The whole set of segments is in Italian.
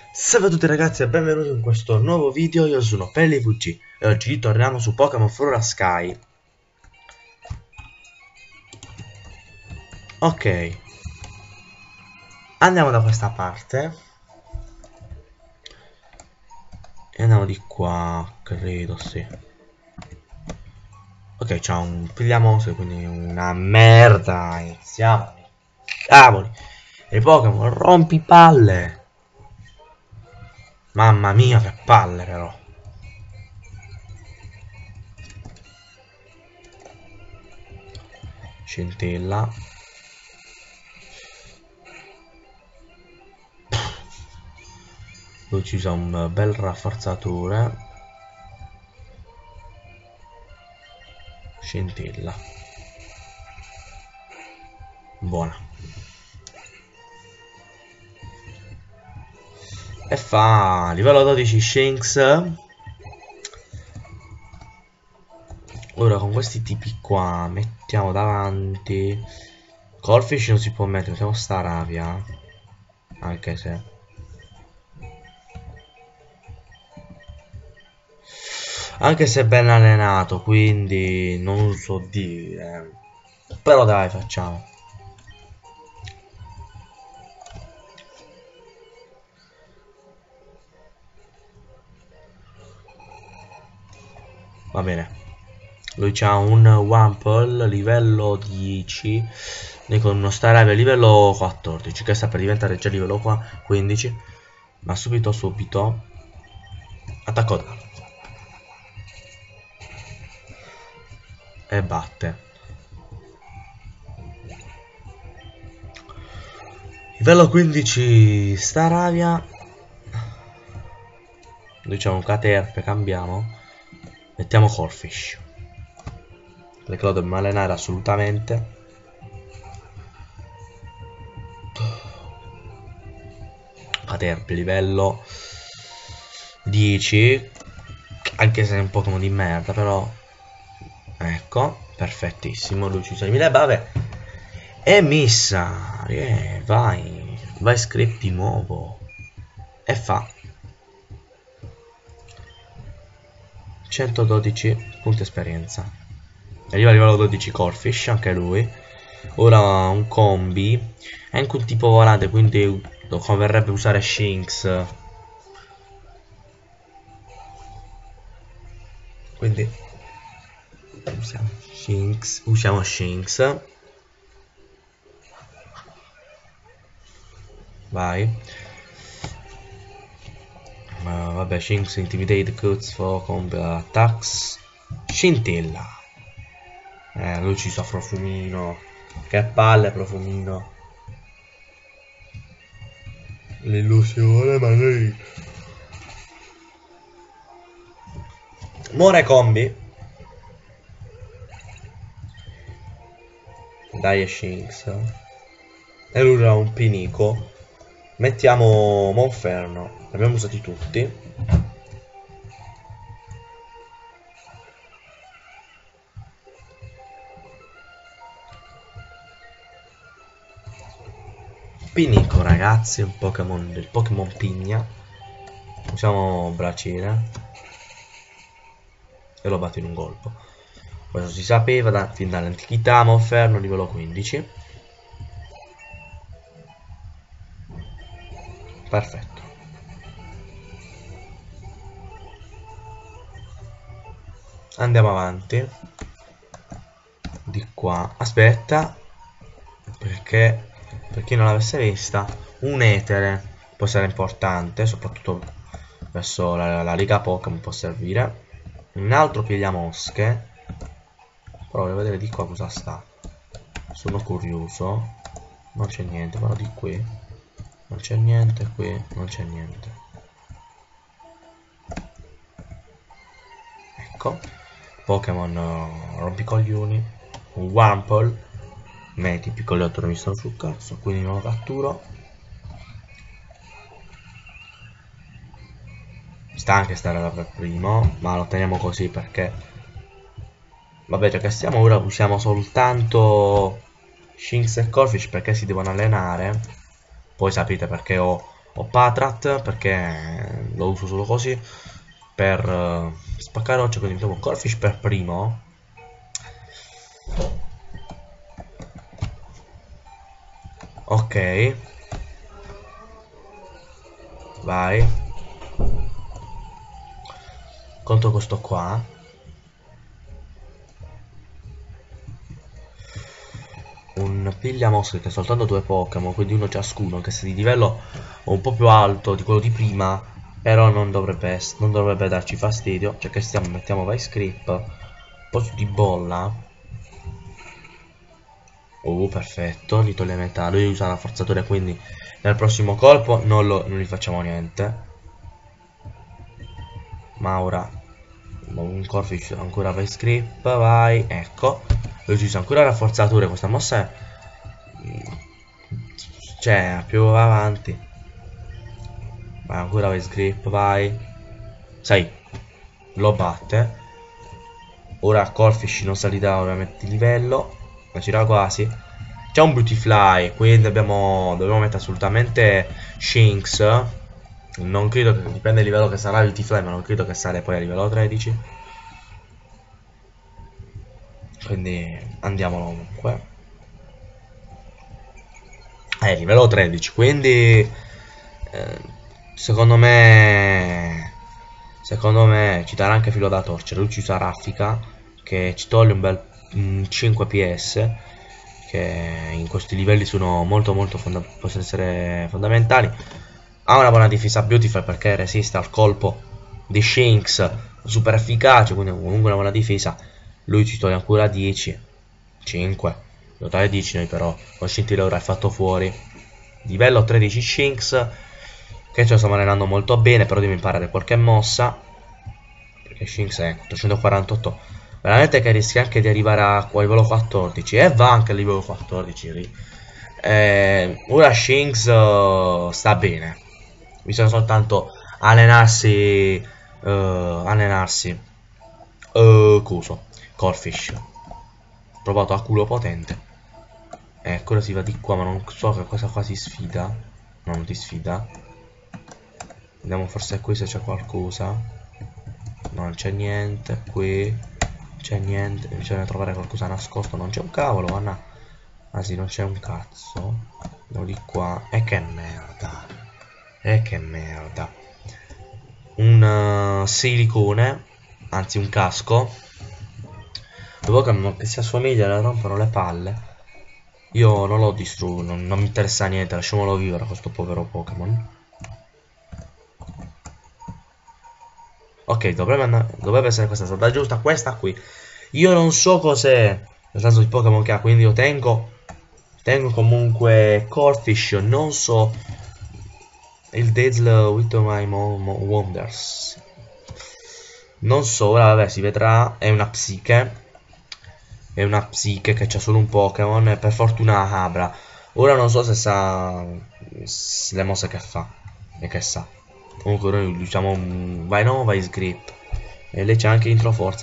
Salve a tutti ragazzi e benvenuti in questo nuovo video. Io sono PelliVG e oggi torniamo su Pokémon Flora Sky. Ok, andiamo da questa parte e andiamo di qua, credo, sì. Ok, c'è un pigliamose, quindi una merda. Iniziamo. Cavoli, i Pokémon rompipalle. Mamma mia, che palle però. Scintilla. Lui ci usa un bel rafforzatore. Scintilla. Buona. E fa livello 12 Shinx. Ora con questi tipi qua mettiamo davanti. Corfish non si può mettere, mettiamo Staravia. Anche se è ben allenato, quindi non so dire. Però dai, facciamo. Va bene. Lui c'ha un Wample livello 10. Noi con uno Staravia livello 14. Che sta per diventare già livello 15. Ma subito attacco da. E batte. Livello 15 Staravia. Diciamo un Caterpie, cambiamo. Mettiamo Corfish. Perché lo dobbiamo allenare assolutamente. Caterpie livello 10. Anche se è un Pokémon di merda, però. Ecco, perfettissimo. Lui ci usa i 1000 bave. E missa. Vai script di nuovo. E fa 112 punti esperienza. Arriva a livello 12 Corfish, anche lui. Ora un combi. È anche un tipo volante, quindi lo converrebbe usare Shinx. Quindi usiamo Shinx. Vai. Vabbè, Shinx Intimidate Cuts for Combat Attacks. Scintilla. Lui ci sa Profumino. Che palle Profumino. L'illusione, ma noi. Muore combi. Dai Shinx. E lui ha un Pinico. Mettiamo Monferno. Li abbiamo usati tutti. Pinico ragazzi, un Pokémon del Pokémon Pigna. Usiamo Bracile e lo batto in un colpo. Questo si sapeva fin dall'antichità. Monferno livello 15. Perfetto. Andiamo avanti. Di qua. Aspetta. Perché per chi non l'avesse vista, un etere può essere importante, soprattutto verso la Liga Pokémon può servire. Un altro pigliamosche. Però voglio vedere di qua cosa sta. Sono curioso. Non c'è niente, però di qui non c'è niente, qui non c'è niente. Ecco. Pokémon rompicoglioni. Un Wample. I piccoli 8 mi stanno sul cazzo, quindi non lo catturo. Sta anche stare per primo, ma lo teniamo così perché vabbè, già che stiamo ora usiamo soltanto Shinx e Corfish perché si devono allenare. Poi sapete perché ho Ho Patrat perché lo uso solo così per spaccare rocce, quindi mettiamo Corfish per primo. Ok, vai. Contro questo qua. Un piglia mosche che ha soltanto 2 Pokémon, quindi uno ciascuno, che sia di livello un po' più alto di quello di prima, però non dovrebbe darci fastidio. Cioè che stiamo, mettiamo Vice Grip, un po' di bolla. Perfetto, gli toglie metà, lui usa la forzatura, quindi nel prossimo colpo non gli facciamo niente. Ma ora un Corfish ancora Vice Grip, vai, ecco. Lui usa ancora la forzatura, questa mossa è cioè più avanti. Vai ancora Vice Grip, vai. 6. Lo batte. Ora Corfish non salirà ovviamente di livello, ma ci era quasi. C'è un Beautyfly, quindi dobbiamo mettere assolutamente Shinx. Non credo che, dipende dal livello che sarà Beautyfly, ma non credo che sarà poi a livello 13. Quindi andiamolo comunque. Livello 13, quindi secondo me ci darà anche filo da torcere. Lui ci usa raffica, che ci toglie un bel 5 PS, che in questi livelli sono possono essere fondamentali. Ha una buona difesa Beautiful perché resiste al colpo di Shinx, super efficace, quindi comunque una buona difesa. Lui ci toglie ancora 10, 5, totale 10, noi però con Scintilla ora è fatto fuori. Livello 13 Shinx, che ce lo stiamo allenando molto bene, però devo imparare qualche mossa, perché Shinx è 848, veramente che rischia anche di arrivare a livello 14, e va anche a livello 14. Ora Shinx sta bene, bisogna soltanto allenarsi, coso, Corfish, provato a culo potente. Ora si va di qua, ma non so che cosa qua si sfida. No, non ti sfida. Vediamo forse qui se c'è qualcosa. No, non c'è niente. Qui non c'è niente. Bisogna trovare qualcosa nascosto. Non c'è un cavolo, Anna. Ah sì, non c'è un cazzo. Andiamo di qua. E che merda. E che merda. Un silicone. Anzi, un casco. Due Pokémon che si assomigliano e rompono le palle. Io non lo distruggo, non mi interessa niente, lasciamolo vivere questo povero Pokémon. Ok, dovrebbe essere questa strada giusta, questa qui. Io non so cos'è, nel senso di Pokémon che ha, quindi io tengo comunque Corfish, non so il Dazzle with my Wonders. Non so, ora vabbè, si vedrà, è una psiche. È una psiche che c'ha solo un Pokémon, per fortuna Abra. Ora non so se sa le mosse che fa e che sa. Comunque noi diciamo vai no, vai Grip. E lei c'ha anche intro forza.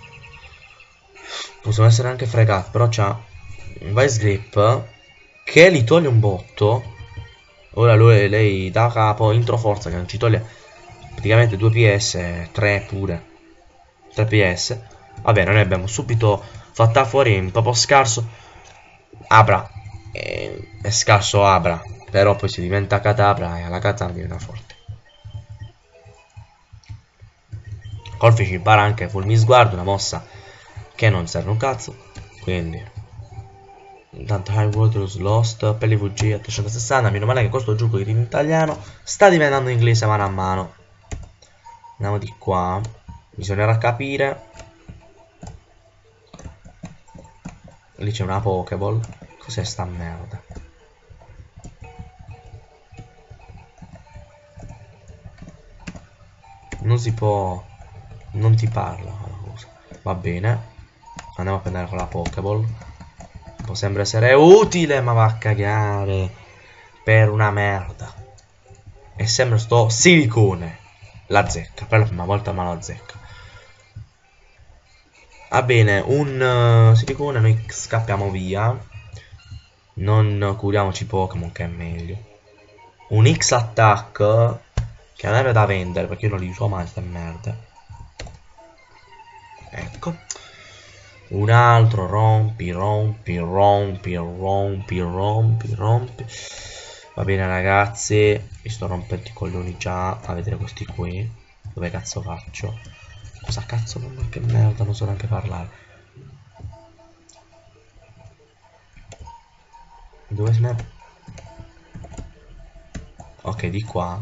Possono essere anche fregati, però c'ha un Vice Grip che li toglie un botto. Ora lei da capo intro forza che non ci toglie praticamente 2 PS, 3 pure. 3 PS. Vabbè, noi abbiamo subito fatta fuori un po' scarso Abra, è scarso Abra, però poi si diventa Kadabra e alla katana diventa forte. Corfish impara anche Fulmi Sguardo, una mossa che non serve un cazzo, quindi intanto High Waters Lost, PLVG a 360, meno male che questo gioco in italiano sta diventando inglese mano a mano. Andiamo di qua, bisognerà capire. Lì c'è una Pokéball. Cos'è sta merda? Non si può. Non ti parla la cosa. Va bene. Andiamo a prendere con la Pokéball. Può sembra essere utile, ma va a cagare. Per una merda. E sembra sto silicone. La zecca. Per la prima volta ma la zecca. Va bene, un silicone, noi scappiamo via. Non curiamoci Pokémon che è meglio. un X attack che non era da vendere perché io non li uso mai sta merda. Ecco. Un altro rompi. Va bene ragazzi, mi sto rompendo i coglioni già a vedere questi qui. Dove cazzo faccio? Cosa cazzo, che merda, non so neanche parlare. Dove se ne... Ok, di qua.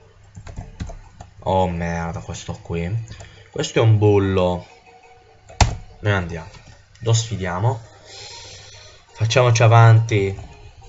Oh merda, questo qui. Questo è un bullo. Noi andiamo. Lo sfidiamo. Facciamoci avanti.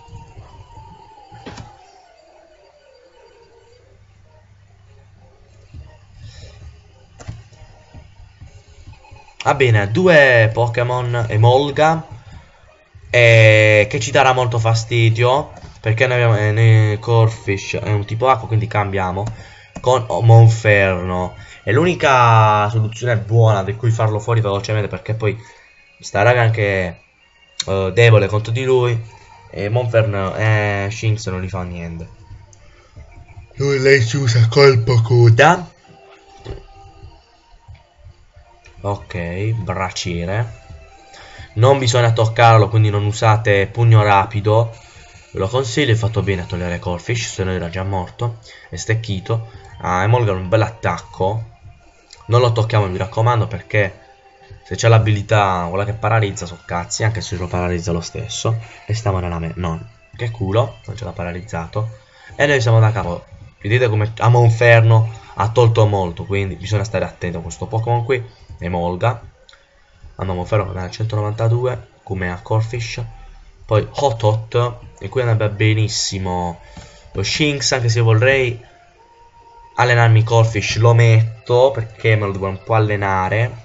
Va bene, due Pokémon Emolga che ci darà molto fastidio perché noi abbiamo Corphish è un tipo acqua, quindi cambiamo con Monferno. È l'unica soluzione buona di cui farlo fuori velocemente perché poi sta raga anche debole contro di lui e Monferno e Shinx non gli fa niente. Lui lei si usa colpo coda. Ok, braciere. Non bisogna toccarlo, quindi non usate pugno rapido. Ve lo consiglio, è fatto bene a togliere Corphish, se no era già morto. È stecchito. Ah, Emolga un bel attacco. Non lo tocchiamo, mi raccomando, perché se c'è l'abilità, quella che paralizza, so cazzi, anche se lo paralizza lo stesso. E stiamo nella me... No, che culo, non ce l'ha paralizzato. E noi siamo da capo. Vedete come a Monferno ha tolto molto, quindi bisogna stare attenti a questo Pokémon qui. Emolga. Andiamo a ferro da 192 come a Corphish. Poi Hot e qui andrebbe benissimo lo Shinx, anche se vorrei allenarmi Corphish lo metto perché me lo devo un po' allenare.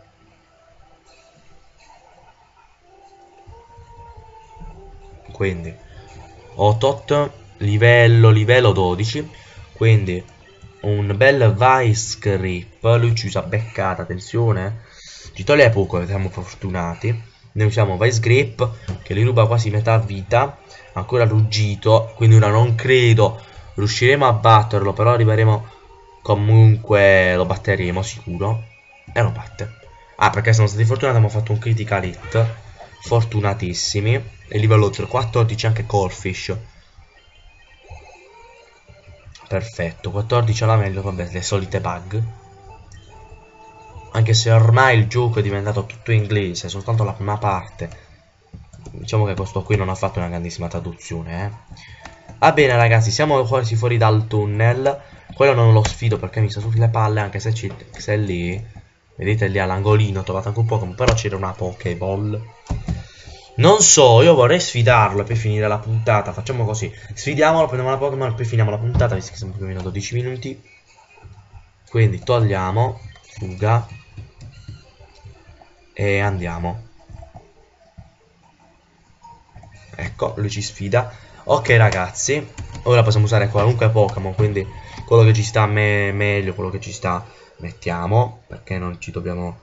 Quindi Hot livello 12, quindi un bel Vice Grip. Lui ci usa beccata, attenzione, ci toglie poco, siamo fortunati. Noi usiamo Vice Grip che gli ruba quasi metà vita. Ancora ruggito, quindi ora non credo riusciremo a batterlo, però arriveremo comunque, lo batteremo sicuro. E lo batte. Ah, perché siamo stati fortunati, abbiamo fatto un critical hit. Fortunatissimi. E livello 14 anche Corphish. Perfetto, 14 alla meglio, vabbè, le solite bug. Anche se ormai il gioco è diventato tutto inglese, soltanto la prima parte. Diciamo che questo qui non ha fatto una grandissima traduzione, Va bene ragazzi, siamo quasi fuori dal tunnel. Quello non lo sfido perché mi sta sulle palle, anche se, se è lì. Vedete lì all'angolino, ho trovato anche un Pokémon, però c'era una Pokéball. Non so, io vorrei sfidarlo e poi finire la puntata. Facciamo così, sfidiamolo, prendiamo la Pokémon e poi finiamo la puntata, visto che siamo più o meno 12 minuti. Quindi togliamo, fuga, e andiamo. Ecco, lui ci sfida. Ok ragazzi, ora possiamo usare qualunque Pokémon, quindi quello che ci sta meglio, quello che ci sta mettiamo, perché non ci dobbiamo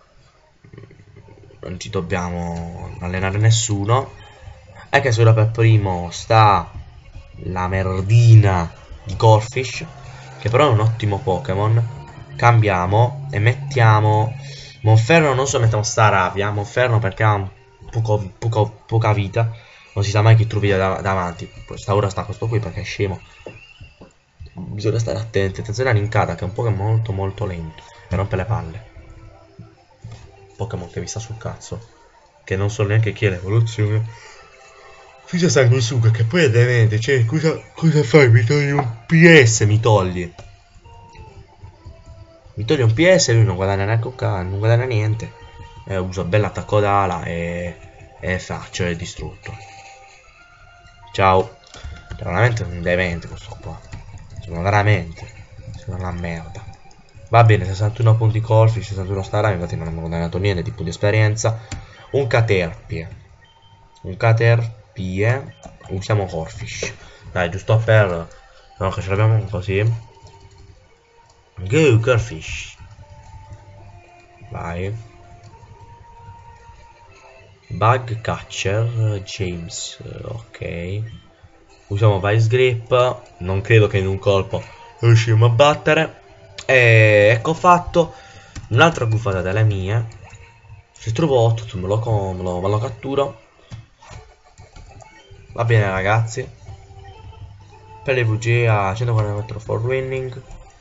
allenare nessuno. E che solo per primo sta la merdina di Corphish, che però è un ottimo Pokémon. Cambiamo e mettiamo Monferno, non so, mettiamo Staravia. Monferno perché ha poca vita. Non si sa mai chi trovi davanti. Ora sta questo qui perché è scemo. Bisogna stare attenti. Attenzione a Nincada che è un Pokémon molto lento e rompe le palle. Pokémon che mi sta sul cazzo, che non so neanche chi è l'evoluzione. Scusa sanguisuga che poi è demente. Cioè cosa fai? Mi togli un PS, mi togli un PS e lui non guadagna neanche non guadagna niente. Uso bell'attacco d'ala e faccio è distrutto. Ciao. Veramente un demente questo qua. Sono veramente una merda. Va bene, 61 punti colfi, 61 starami, infatti non abbiamo guadagnato niente, tipo di esperienza. Un Caterpie. Usiamo Corphish. Dai, giusto per... No, che ce l'abbiamo così. Go, Corphish. Vai. Bug Catcher, James, ok. Usiamo Vice Grip. Non credo che in un colpo riusciremo a battere. E ecco fatto. Un'altra buffata delle mie. Se trovo 8 me lo catturo. Va bene ragazzi. Per le VG a 140 metri for winning.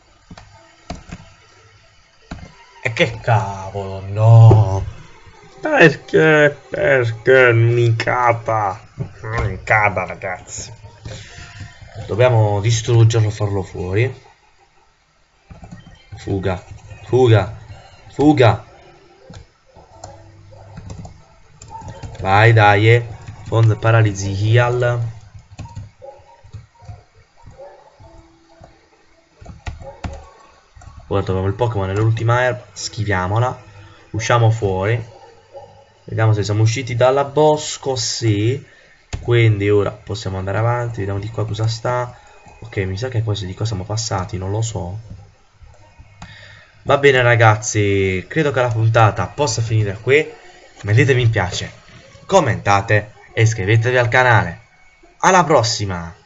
E che cavolo, no! Perché? Perché mi capa? Mi capa ragazzi. Dobbiamo distruggerlo, farlo fuori. Fuga, fuga, fuga. Vai dai, fond paralisi heal. Ora troviamo il Pokémon nell'ultima erba, schiviamola, usciamo fuori. Vediamo se siamo usciti dalla bosco, sì. Quindi ora possiamo andare avanti, vediamo di qua cosa sta. Ok, mi sa che poi di qua siamo passati, non lo so. Va bene ragazzi, credo che la puntata possa finire qui. Mettete mi piace, commentate e iscrivetevi al canale. Alla prossima!